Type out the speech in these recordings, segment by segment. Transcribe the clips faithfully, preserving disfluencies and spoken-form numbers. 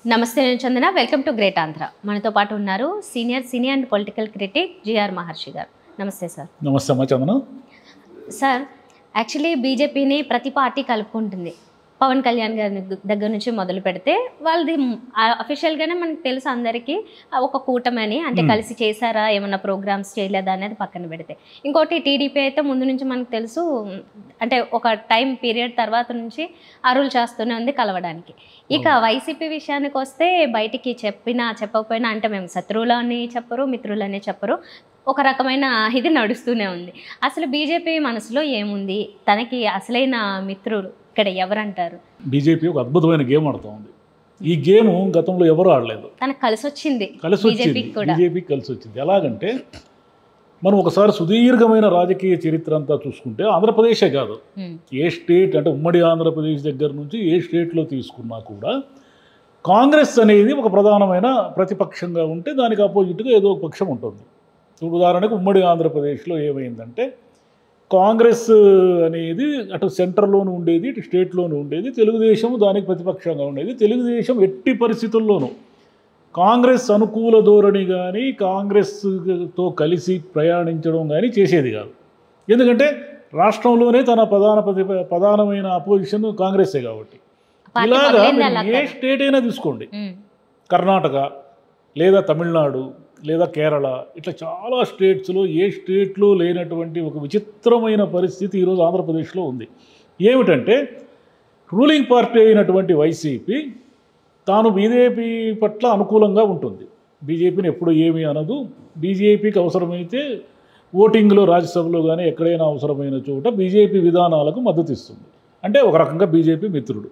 నమస్తే నేను Chandana welcome to great Andhra మనతో పాటు ఉన్నారు senior cine and political critic GR Maharshi గారు నమస్తే సార్ నమస్తే అమ్మా చందన సార్ యాక్చువల్లీ బీజేపీని ప్రతి పార్టీ కలుపుకుంటుంది పవన్ కళ్యాణ్ గారి దగ్గర నుంచి మొదలు పెడితే వాళ్ళది అఫీషియల్గానే మనకు తెలుసు అందరికీ ఒక కూటమని అంటే కలిసి చేశారా ఏమన్నా ప్రోగ్రామ్స్ చేయలేదా అనేది పక్కన పెడితే ఇంకోటి టీడీపీ అయితే ముందు నుంచి మనకు తెలుసు అంటే ఒక టైం పీరియడ్ తర్వాత నుంచి అరువులు చేస్తూనే ఉంది కలవడానికి ఇక వైసీపీ విషయానికి వస్తే బయటికి చెప్పినా చెప్పకపోయినా అంటే మేము శత్రువులని చెప్పరు మిత్రులని చెప్పరు ఒక రకమైన ఇది నడుస్తూనే ఉంది అసలు బీజేపీ మనసులో ఏముంది తనకి అసలైన మిత్రులు ఇక్కడ ఎవరంటారు బీజేపీ ఒక అద్భుతమైన గేమ్ ఆడుతూ ఉంది ఈ గేమ్ గతంలో ఎవరు ఆడలేదు తనకు కలిసి వచ్చింది కలిసి వచ్చింది బీజేపీకి కలిసి వచ్చింది ఎలాగంటే మనం ఒకసారి సుదీర్ఘమైన రాజకీయ చరిత్ర అంతా చూసుకుంటే ఆంధ్రప్రదేశే కాదు ఏ స్టేట్ అంటే ఉమ్మడి ఆంధ్రప్రదేశ్ దగ్గర నుంచి ఏ స్టేట్లో తీసుకున్నా కూడా కాంగ్రెస్ అనేది ఒక ప్రధానమైన ప్రతిపక్షంగా ఉంటే దానికి ఆపోజిట్గా ఏదో ఒక పక్షం ఉంటుంది ఇప్పుడు ఉదాహరణకు ఉమ్మడి ఆంధ్రప్రదేశ్లో ఏమైందంటే కాంగ్రెస్ అనేది అటు సెంటర్లోనూ ఉండేది ఇటు స్టేట్లోనూ ఉండేది తెలుగుదేశం దానికి ప్రతిపక్షంగా ఉండేది తెలుగుదేశం ఎట్టి పరిస్థితుల్లోనూ కాంగ్రెస్ అనుకూల ధోరణి కానీ కాంగ్రెస్తో కలిసి ప్రయాణించడం కానీ చేసేది కాదు ఎందుకంటే రాష్ట్రంలోనే తన ప్రధాన ప్రతి ప్రధానమైన అపోజిషన్ కాంగ్రెసే కాబట్టి ఇలాగా ఏ స్టేట్ అయినా తీసుకోండి కర్ణాటక లేదా తమిళనాడు లేదా కేరళ ఇట్లా చాలా స్టేట్స్లో ఏ స్టేట్లో లేనటువంటి ఒక విచిత్రమైన పరిస్థితి ఈరోజు ఆంధ్రప్రదేశ్లో ఉంది ఏమిటంటే రూలింగ్ పార్టీ అయినటువంటి వైసీపీ తాను బీజేపీ పట్ల అనుకూలంగా ఉంటుంది బీజేపీని ఎప్పుడు ఏమీ అనదు బీజేపీకి అవసరమైతే ఓటింగ్లో రాజ్యసభలో కానీ ఎక్కడైనా అవసరమైన చోట బీజేపీ విధానాలకు మద్దతు ఇస్తుంది అంటే ఒక రకంగా బీజేపీ మిత్రుడు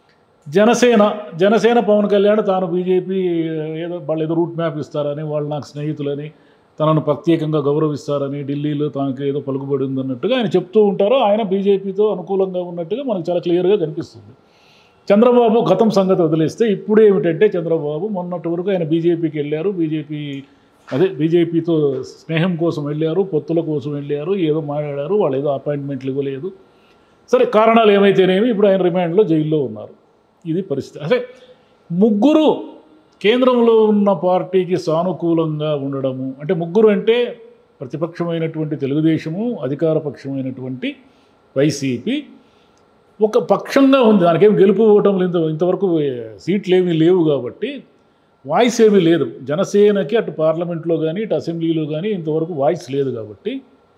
జనసేన జనసేన పవన్ కళ్యాణ్ తాను బీజేపీ ఏదో వాళ్ళు ఏదో రూట్ మ్యాప్ ఇస్తారని వాళ్ళు నాకు స్నేహితులని తనను ప్రత్యేకంగా గౌరవిస్తారని ఢిల్లీలో తనకు ఏదో పలుకుబడి ఉందన్నట్టుగా ఆయన చెప్తూ ఉంటారో ఆయన బీజేపీతో అనుకూలంగా ఉన్నట్టుగా మనకు చాలా క్లియర్గా కనిపిస్తుంది చంద్రబాబు గతం సంగతి వదిలేస్తే ఇప్పుడు ఏమిటంటే చంద్రబాబు మొన్నటి వరకు ఆయన బీజేపీకి వెళ్ళారు బీజేపీ అదే బీజేపీతో స్నేహం కోసం వెళ్ళారు పొత్తుల కోసం వెళ్ళారు ఏదో మాట్లాడారు వాళ్ళు ఏదో అపాయింట్మెంట్లు ఇవ్వలేదు సరే కారణాలు ఏమైతేనేమి ఇప్పుడు ఆయన రిమాండ్లో జైల్లో ఉన్నారు ఇది పరిస్థితి అదే ముగ్గురు కేంద్రంలో ఉన్న పార్టీకి సానుకూలంగా ఉండడము అంటే ముగ్గురు అంటే ప్రతిపక్షమైనటువంటి తెలుగుదేశము అధికార పక్షమైనటువంటి వైసీపీ ఒక పక్షంగా ఉంది దానికేం గెలుపు ఓటములు ఇంత ఇంతవరకు సీట్లు ఏమీ లేవు కాబట్టి వాయిస్ ఏమీ లేదు జనసేనకి అటు పార్లమెంట్లో కానీ ఇటు అసెంబ్లీలో కానీ ఇంతవరకు వాయిస్ లేదు కాబట్టి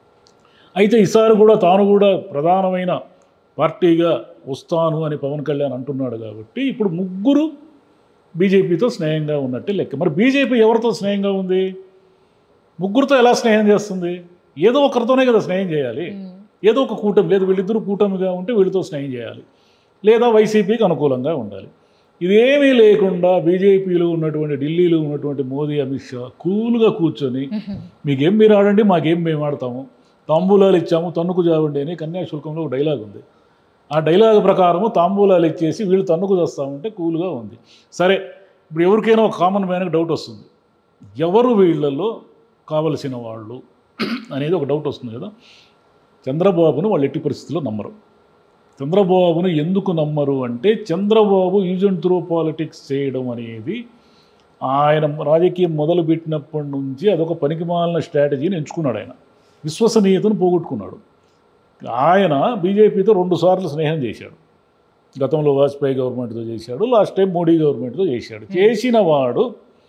అయితే ఈసారి కూడా తాను కూడా ప్రధానమైన పార్టీగా వస్తాను అని పవన్ కళ్యాణ్ అంటున్నాడు కాబట్టి ఇప్పుడు ముగ్గురు బీజేపీతో స్నేహంగా ఉన్నట్టే లెక్క మరి బీజేపీ ఎవరితో స్నేహంగా ఉంది ముగ్గురితో ఎలా స్నేహం చేస్తుంది ఏదో ఒకరితోనే కదా స్నేహం చేయాలి ఏదో ఒక కూటమి లేదు వీళ్ళిద్దరూ కూటమిగా ఉంటే వీళ్ళతో స్నేహం చేయాలి లేదా వైసీపీకి అనుకూలంగా ఉండాలి ఇదేమీ లేకుండా బీజేపీలో ఉన్నటువంటి ఢిల్లీలో ఉన్నటువంటి మోదీ అమిత్ షా కూల్గా కూర్చొని మీకేం మీరు ఆడండి మాకేం మేము ఆడతాము తాంబూలాలు ఇచ్చాము తన్నుకు జావండి అని కన్యాశుల్కంలో ఒక డైలాగ్ ఉంది ఆ డైలాగ్ ప్రకారము తాంబూలాలు ఇచ్చేసి వీళ్ళు తన్నుకు చేస్తామంటే కూల్గా ఉంది సరే ఇప్పుడు ఎవరికైనా ఒక కామన్ మ్యాన్కి డౌట్ వస్తుంది ఎవరు వీళ్ళల్లో కావలసిన వాళ్ళు అనేది ఒక డౌట్ వస్తుంది కదా చంద్రబాబును వాళ్ళు ఎట్టి పరిస్థితుల్లో నమ్మరు చంద్రబాబును ఎందుకు నమ్మరు అంటే Chandrababu use and throw politics చేయడం అనేది ఆయన రాజకీయం మొదలుపెట్టినప్పటి నుంచి అదొక పనికిమాలిన స్ట్రాటజీని ఎంచుకున్నాడు ఆయన విశ్వసనీయతను పోగొట్టుకున్నాడు ఆయన బీజేపీతో రెండుసార్లు స్నేహం చేశాడు గతంలో వాజ్పేయి గవర్నమెంట్తో చేశాడు లాస్ట్ టైం మోడీ గవర్నమెంట్తో చేశాడు చేసిన వాడు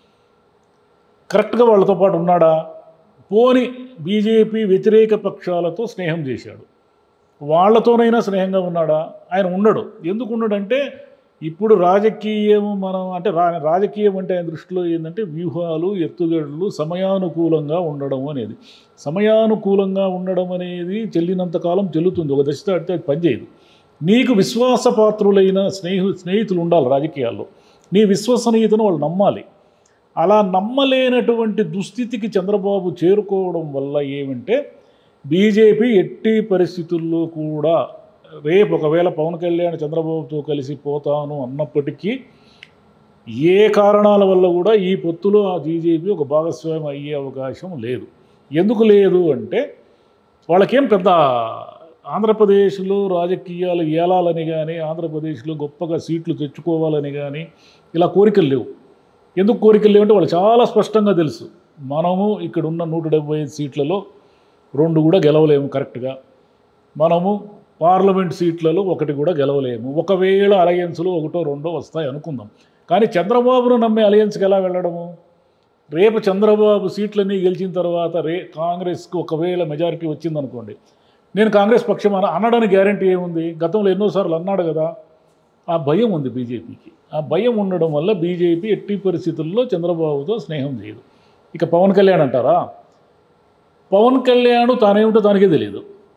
కరెక్ట్గా వాళ్ళతో పాటు ఉన్నాడా పోని బీజేపీ వ్యతిరేక పక్షాలతో స్నేహం చేశాడు వాళ్ళతోనైనా స్నేహంగా ఉన్నాడా ఆయన ఉండడు ఎందుకు ఉన్నాడంటే ఇప్పుడు రాజకీయం మనం అంటే రా రాజకీయం అంటే ఆయన దృష్టిలో ఏంటంటే వ్యూహాలు ఎత్తుగడలు సమయానుకూలంగా ఉండడం అనేది సమయానుకూలంగా ఉండడం అనేది చెల్లినంతకాలం చెల్లుతుంది ఒక దశ దాటితే అది పనిచేయదు నీకు విశ్వాసపాత్రులైన స్నేహి స్నేహితులు ఉండాలి రాజకీయాల్లో నీ విశ్వసనీయతను వాళ్ళు నమ్మాలి అలా నమ్మలేనటువంటి దుస్థితికి చంద్రబాబు చేరుకోవడం వల్ల ఏమంటే బీజేపీ ఎట్టి పరిస్థితుల్లో కూడా రేపు ఒకవేళ పవన్ కళ్యాణ్ చంద్రబాబుతో కలిసి పోతాను అన్నప్పటికీ ఏ కారణాల వల్ల కూడా ఈ పొత్తులో ఆ బీజేపీ ఒక భాగస్వామ్యం అయ్యే అవకాశం లేదు ఎందుకు లేదు అంటే వాళ్ళకేం పెద్ద ఆంధ్రప్రదేశ్లో రాజకీయాలు ఏలాలని కానీ ఆంధ్రప్రదేశ్లో గొప్పగా సీట్లు తెచ్చుకోవాలని కానీ ఇలా కోరికలు లేవు. ఎందుకు కోరికలు లేవంటే వాళ్ళు చాలా స్పష్టంగా తెలుసు, మనము ఇక్కడ ఉన్న నూట డెబ్బై ఐదు సీట్లలో రెండు కూడా గెలవలేము కరెక్ట్గా, మనము పార్లమెంట్ సీట్లలో ఒకటి కూడా గెలవలేము, ఒకవేళ అలయన్స్లో ఒకటో రెండో వస్తాయి అనుకుందాం. కానీ చంద్రబాబును నమ్మే అలయన్స్కి ఎలా వెళ్ళడము? రేపు చంద్రబాబు సీట్లన్నీ గెలిచిన తర్వాత రే కాంగ్రెస్కి ఒకవేళ మెజారిటీ వచ్చిందనుకోండి, నేను కాంగ్రెస్ పక్షం అన అనడానికి గ్యారంటీ ఏముంది? గతంలో ఎన్నోసార్లు అన్నాడు కదా. ఆ భయం ఉంది బీజేపీకి. ఆ భయం ఉండడం వల్ల బీజేపీ ఎట్టి పరిస్థితుల్లో చంద్రబాబుతో స్నేహం చేయదు. ఇక పవన్ కళ్యాణ్ అంటారా, పవన్ కళ్యాణ్ తానేమిటో తనకే తెలియదు.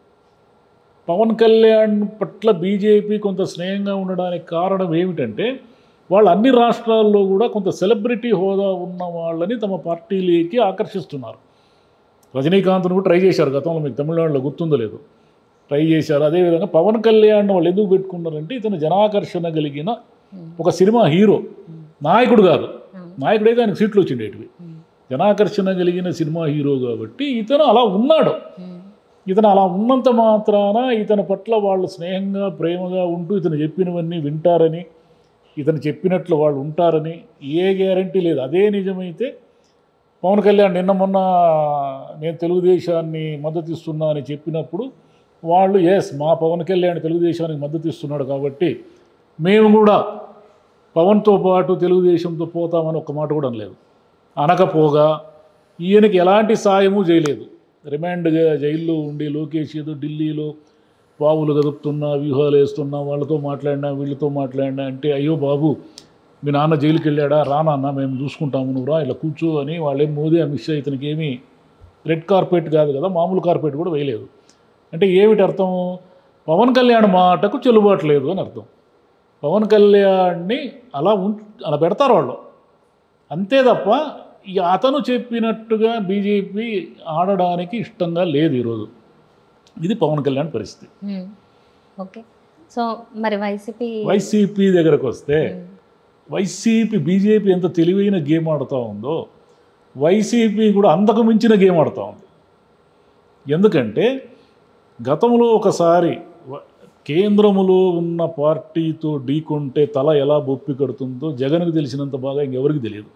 పవన్ కళ్యాణ్ పట్ల బీజేపీ కొంత స్నేహంగా ఉండడానికి కారణం ఏమిటంటే, వాళ్ళు అన్ని రాష్ట్రాల్లో కూడా కొంత సెలబ్రిటీ హోదా ఉన్న వాళ్ళని తమ పార్టీలోకి ఆకర్షిస్తున్నారు. రజనీకాంత్ను కూడా ట్రై చేశారు గతంలో, మీకు తమిళనాడులో గుర్తుందో లేదు, ట్రై చేశారు. అదేవిధంగా పవన్ కళ్యాణ్ వాళ్ళు ఎందుకు పెట్టుకున్నారంటే, ఇతను జనాకర్షణ కలిగిన ఒక సినిమా హీరో, నాయకుడు కాదు. నాయకుడైతే ఆయనకు సీట్లు వచ్చిండేటివి. జనాకర్షణ కలిగిన సినిమా హీరో కాబట్టి ఇతను అలా ఉన్నాడు. ఇతను అలా ఉన్నంత మాత్రాన ఇతని పట్ల వాళ్ళు స్నేహంగా ప్రేమగా ఉంటూ ఇతను చెప్పినవన్నీ వింటారని, ఇతను చెప్పినట్లు వాళ్ళు ఉంటారని ఏ గ్యారంటీ లేదు. అదే నిజమైతే పవన్ కళ్యాణ్ నిన్న మొన్న నేను తెలుగుదేశాన్ని మద్దతు ఇస్తున్నా అని చెప్పినప్పుడు వాళ్ళు ఎస్ మా పవన్ కళ్యాణ్ తెలుగుదేశానికి మద్దతు ఇస్తున్నాడు కాబట్టి మేము కూడా పవన్తో పాటు తెలుగుదేశంతో పోతామని ఒక్క మాట కూడా అనలేదు. అనకపోగా ఈయనకి ఎలాంటి సాయము చేయలేదు. రిమాండ్గా జైల్లో ఉండి లోకేష్ ఏదో ఢిల్లీలో పావులు గదుపుతున్నా, వ్యూహాలు వేస్తున్నా, వాళ్ళతో మాట్లాడినా వీళ్ళతో మాట్లాడినా అంటే, అయ్యో బాబు మీ నాన్న జైలుకి వెళ్ళాడా, రానన్నా మేము చూసుకుంటాము, నువ్వు రా ఇలా కూర్చో అని వాళ్ళేం మోదీ అమిత్ షా ఇతనికి ఏమీ రెడ్ కార్పెట్ కాదు కదా, మామూలు కార్పెట్ కూడా వేయలేదు. అంటే ఏమిటి అర్థం? పవన్ కళ్యాణ్ మాటకు చెల్లుబాటు లేదు అని అర్థం. పవన్ కళ్యాణ్ని అలా ఉం అలా పెడతారు వాళ్ళు, అంతే తప్ప ఇక అతను చెప్పినట్టుగా బీజేపీ ఆడడానికి ఇష్టంగా లేదు ఈరోజు. ఇది పవన్ కళ్యాణ్ పరిస్థితి. ఓకే, సో మరి వైసీపీ వైసీపీ దగ్గరకు వస్తే, వైసీపీ బీజేపీ ఎంత తెలివైన గేమ్ ఆడుతూ ఉందో వైసీపీ కూడా అంతకు మించిన గేమ్ ఆడుతూ ఉంది. ఎందుకంటే గతంలో ఒకసారి కేంద్రములో ఉన్న పార్టీతో ఢీకొంటే తల ఎలా బొప్పి కడుతుందో జగన్కి తెలిసినంత బాగా ఇంకెవరికి తెలియదు.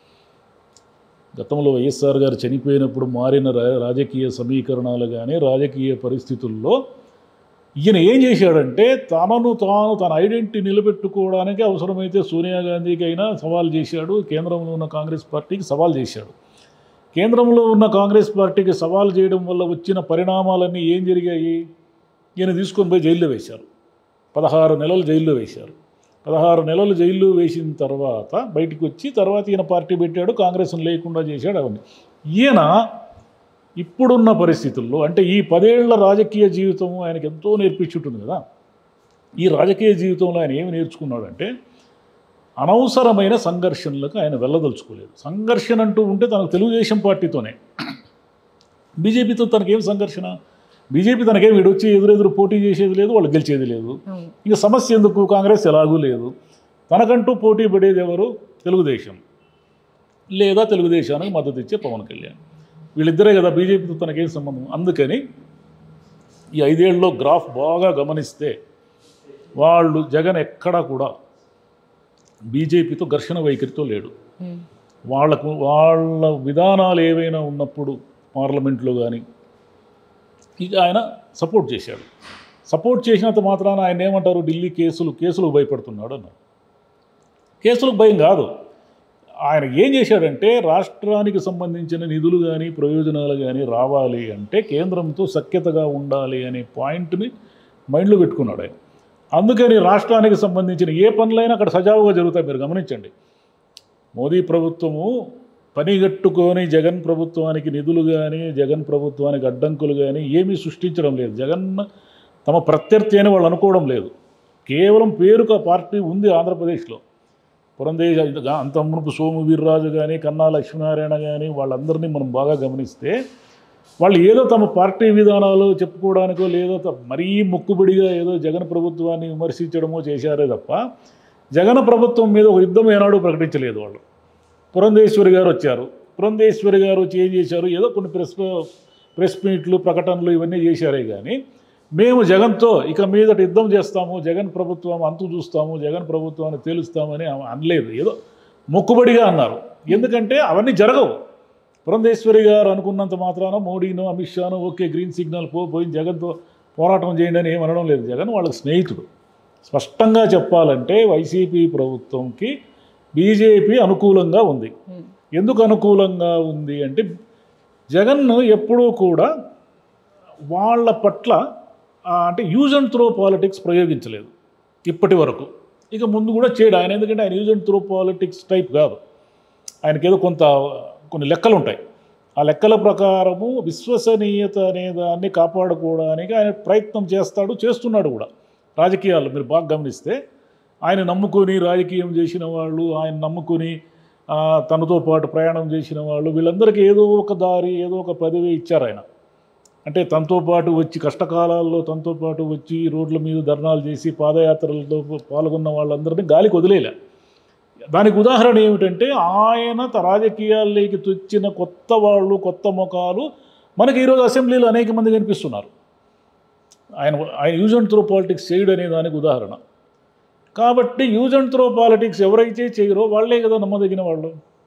గతంలో వైఎస్ఆర్ గారు చనిపోయినప్పుడు మారిన రాజకీయ సమీకరణాలు కానీ రాజకీయ పరిస్థితుల్లో ఈయన ఏం చేశాడంటే, తనను తాను తన ఐడెంటిటీ నిలబెట్టుకోవడానికి అవసరమైతే సోనియా గాంధీకి అయినా సవాల్ చేశాడు, కేంద్రంలో ఉన్న కాంగ్రెస్ పార్టీకి సవాల్ చేశాడు. కేంద్రంలో ఉన్న కాంగ్రెస్ పార్టీకి సవాల్ చేయడం వల్ల వచ్చిన పరిణామాలన్నీ ఏం జరిగాయి? ఈయన తీసుకొని పోయి జైల్లో వేశారు. పదహారు నెలలు జైల్లో వేశారు. పదహారు నెలలు జైల్లో వేసిన తర్వాత బయటికి వచ్చి తర్వాత ఈయన పార్టీ పెట్టాడు, కాంగ్రెస్ను లేకుండా చేశాడు. అవన్నీ ఈయన ఇప్పుడున్న పరిస్థితుల్లో అంటే ఈ పదేళ్ల రాజకీయ జీవితం ఆయనకు ఎంతో నేర్పించుంటుంది కదా. ఈ రాజకీయ జీవితంలో ఆయన ఏమి నేర్చుకున్నాడంటే, అనవసరమైన సంఘర్షణలకు ఆయన వెళ్ళదలుచుకోలేదు. సంఘర్షణ అంటూ ఉంటే తనకు తెలుగుదేశం పార్టీతోనే, బీజేపీతో తనకేం సంఘర్షణ? బీజేపీ తనకేం వీడొచ్చి ఎదురెదురు పోటీ చేసేది లేదు, వాళ్ళు గెలిచేది లేదు. ఇంకా సమస్య ఎందుకు? కాంగ్రెస్ ఎలాగూ లేదు. తనకంటూ పోటీ పడేది ఎవరు? తెలుగుదేశం లేదా తెలుగుదేశానికి మద్దతు ఇచ్చే పవన్ కళ్యాణ్. వీళ్ళిద్దరే కదా, బీజేపీతో తనకేం సంబంధం? అందుకని ఈ ఐదేళ్లలో గ్రాఫ్ బాగా గమనిస్తే వాళ్ళు జగన్ ఎక్కడా కూడా బీజేపీతో ఘర్షణ వైఖరితో లేడు. వాళ్లకు వాళ్ళ విధానాలు ఏవైనా ఉన్నప్పుడు పార్లమెంట్లో కానీ ఇక ఆయన సపోర్ట్ చేశాడు. సపోర్ట్ చేసినంత మాత్రాన ఆయన ఏమంటారు? ఢిల్లీ కేసులు కేసులకు భయపడుతున్నాడు అన్నారు. కేసులకు భయం కాదు. ఆయన ఏం చేశాడంటే, రాష్ట్రానికి సంబంధించిన నిధులు కానీ ప్రయోజనాలు కానీ రావాలి అంటే కేంద్రంతో సఖ్యతగా ఉండాలి అనే పాయింట్ని మైండ్లో పెట్టుకున్నాడు ఆయన. అందుకని రాష్ట్రానికి సంబంధించిన ఏ పనులైనా అక్కడ సజావుగా జరుగుతాయి. మీరు గమనించండి, మోదీ ప్రభుత్వము పనిగట్టుకొని జగన్ ప్రభుత్వానికి నిధులు కానీ జగన్ ప్రభుత్వానికి అడ్డంకులు కానీ ఏమీ సృష్టించడం లేదు. జగన్ తమ ప్రత్యర్థి అని వాళ్ళు అనుకోవడం లేదు. కేవలం పేరుకు పార్టీ ఉంది ఆంధ్రప్రదేశ్లో. పురందేశ అంత మునుపు సోము వీర్రాజు కానీ కన్నా లక్ష్మీనారాయణ కానీ వాళ్ళందరినీ మనం బాగా గమనిస్తే వాళ్ళు ఏదో తమ పార్టీ విధానాలు చెప్పుకోవడానికో లేదో మరీ మొక్కుబడిగా ఏదో జగన్ ప్రభుత్వాన్ని విమర్శించడమో చేశారే తప్ప జగన్ ప్రభుత్వం మీద ఒక యుద్ధం ఏనాడు ప్రకటించలేదు వాళ్ళు. పురంధేశ్వరి గారు వచ్చారు. పురంధేశ్వరి గారు వచ్చి ఏం చేశారు? ఏదో కొన్ని ప్రెస్ ప్రెస్ మీట్లు ప్రకటనలు ఇవన్నీ చేశారే కానీ మేము జగన్తో ఇక మీదట యుద్ధం చేస్తాము, జగన్ ప్రభుత్వం అంతు చూస్తాము, జగన్ ప్రభుత్వాన్ని తేలుస్తామని అనలేదు, ఏదో మొక్కుబడిగా అన్నారు. ఎందుకంటే అవన్నీ జరగవు. పురంధేశ్వరి గారు అనుకున్నంత మాత్రాన మోడీను అమిత్ షాను ఓకే గ్రీన్ సిగ్నల్ పో పోయి జగన్తో పోరాటం చేయండి అని ఏమనడం లేదు. జగన్ వాళ్ళకి స్నేహితుడు. స్పష్టంగా చెప్పాలంటే వైసీపీ ప్రభుత్వంకి బీజేపీ అనుకూలంగా ఉంది. ఎందుకు అనుకూలంగా ఉంది అంటే జగన్ను ఎప్పుడూ కూడా వాళ్ళ పట్ల అంటే యూజ్ అండ్ త్రో పాలిటిక్స్ ప్రయోగించలేదు ఇప్పటి వరకు. ఇక ముందు కూడా చేయడు ఆయన. ఎందుకంటే ఆయన use and throw politics type కాదు. ఆయనకేదో కొంత కొన్ని లెక్కలు ఉంటాయి. ఆ లెక్కల ప్రకారము విశ్వసనీయత అనే దాన్ని కాపాడుకోవడానికి ఆయన ప్రయత్నం చేస్తాడు, చేస్తున్నాడు కూడా. రాజకీయాల్లో మీరు బాగా గమనిస్తే ఆయన నమ్ముకొని రాజకీయం చేసిన వాళ్ళు, ఆయన నమ్ముకొని తనతో పాటు ప్రయాణం చేసిన వాళ్ళు, వీళ్ళందరికీ ఏదో ఒక దారి, ఏదో ఒక పదవి ఇచ్చారు ఆయన. అంటే తనతో పాటు వచ్చి కష్టకాలాల్లో తనతో పాటు వచ్చి రోడ్ల మీద ధర్నాలు చేసి పాదయాత్రలతో పాల్గొన్న వాళ్ళందరినీ గాలికి వదిలేలే. దానికి ఉదాహరణ ఏమిటంటే ఆయన రాజకీయాల్లోకి తెచ్చిన కొత్త వాళ్ళు, కొత్త ముఖాలు మనకి ఈరోజు అసెంబ్లీలో అనేక మంది కనిపిస్తున్నారు. ఆయన ఆయన యూజ్ అండ్ త్రో పాలిటిక్స్ చేయడం అనే దానికి ఉదాహరణ. కాబట్టి యూజ్ అండ్ త్రో పాలిటిక్స్ ఎవరైతే చేయరో వాళ్ళే కదా నమ్మదగిన వాళ్ళు.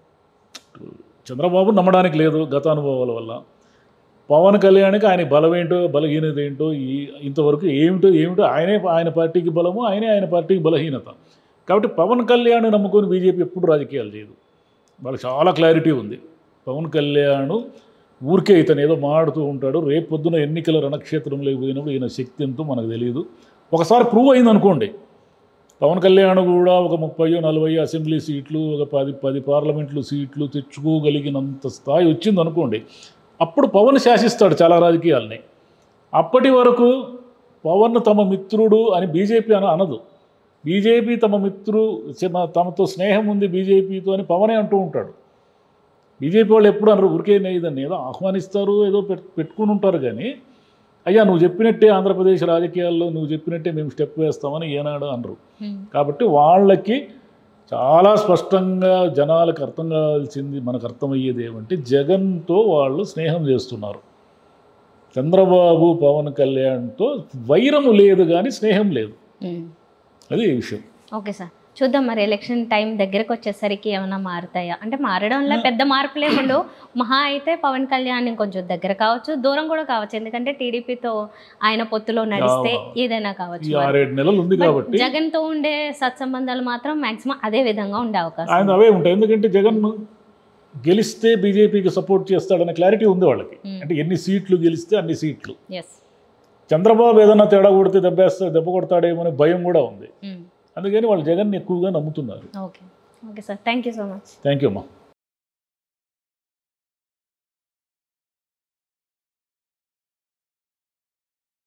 చంద్రబాబు నమ్మడానికి లేదు గతానుభవాల వల్ల. పవన్ కళ్యాణ్కి ఆయన బలం ఏంటో బలహీనత ఏంటో ఈ ఇంతవరకు ఏమిటో ఏమిటో ఆయనే ఆయన పార్టీకి బలము, ఆయనే ఆయన పార్టీకి బలహీనత. కాబట్టి పవన్ కళ్యాణ్ నమ్ముకొని బీజేపీ ఎప్పుడు రాజకీయాలు చేయదు. వాళ్ళకి చాలా క్లారిటీ ఉంది. పవన్ కళ్యాణ్ ఊరికే ఇతను ఏదో మాడుతూ ఉంటాడు. రేపు పొద్దున ఎన్నికల రణక్షేత్రంలో పోయినప్పుడు ఈయన శక్తి ఎంతో మనకు తెలియదు. ఒకసారి ప్రూవ్ అయింది అనుకోండి, పవన్ కళ్యాణ్ కూడా ఒక ముప్పై నలభై అసెంబ్లీ సీట్లు, ఒక పది పది పార్లమెంట్లు సీట్లు తెచ్చుకోగలిగినంత స్థాయి వచ్చింది అనుకోండి, అప్పుడు పవన్ శాసిస్తాడు చాలా రాజకీయాలని. అప్పటి వరకు పవన్ తమ మిత్రుడు అని బీజేపీ అని అనదు. బీజేపీ తమ మిత్రు తమతో స్నేహం ఉంది బీజేపీతో అని పవనే అంటూ ఉంటాడు. బీజేపీ వాళ్ళు ఎప్పుడు అనరు ఊరికే ఇదని ఏదో ఆహ్వానిస్తారు, ఏదో పెట్టుకుని ఉంటారు. కానీ అయ్యా నువ్వు చెప్పినట్టే ఆంధ్రప్రదేశ్ రాజకీయాల్లో నువ్వు చెప్పినట్టే మేము స్టెప్ వేస్తామని ఏనాడు అనరు. కాబట్టి వాళ్ళకి చాలా స్పష్టంగా జనాలకు అర్థం కావాల్సింది, మనకు అర్థమయ్యేది ఏమంటే జగన్తో వాళ్ళు స్నేహం చేస్తున్నారు. చంద్రబాబు పవన్ కళ్యాణ్తో వైరము లేదు కానీ స్నేహం లేదు. అది ఈ విషయం. ఓకే సార్, చూద్దాం మరి ఎలక్షన్ టైం దగ్గరకు వచ్చేసరికి ఏమైనా మారుతాయా అంటే మారడంలో పెద్ద మార్పు లేకుండా మహా అయితే పవన్ కళ్యాణ్ కొంచెం దగ్గర కావచ్చు, దూరం కూడా కావచ్చు. ఎందుకంటే టీడీపీతో ఆయన పొత్తులో నడిస్తే ఏదైనా కావచ్చు. జగన్ తో ఉండే సత్సంబంధాలు మాత్రం మాక్సిమం అదే విధంగా ఉండే అవకాశం అవే ఉంటాయి. ఎందుకంటే జగన్ గెలిస్తే బీజేపీకి సపోర్ట్ చేస్తాడనే క్లారిటీ ఉంది వాళ్ళకి. అంటే ఎన్ని సీట్లు గెలిస్తే అన్ని సీట్లు. చంద్రబాబు ఏదైనా తేడా కొడితే దెబ్బేస్తా దెబ్బ కొడతాడేమో అనే భయం కూడా ఉంది. అందుకని వాళ్ళు జగన్ ఎక్కువగా నమ్ముతున్నారు. Okay okay sir, thank you so much. Thank you అమ్మా.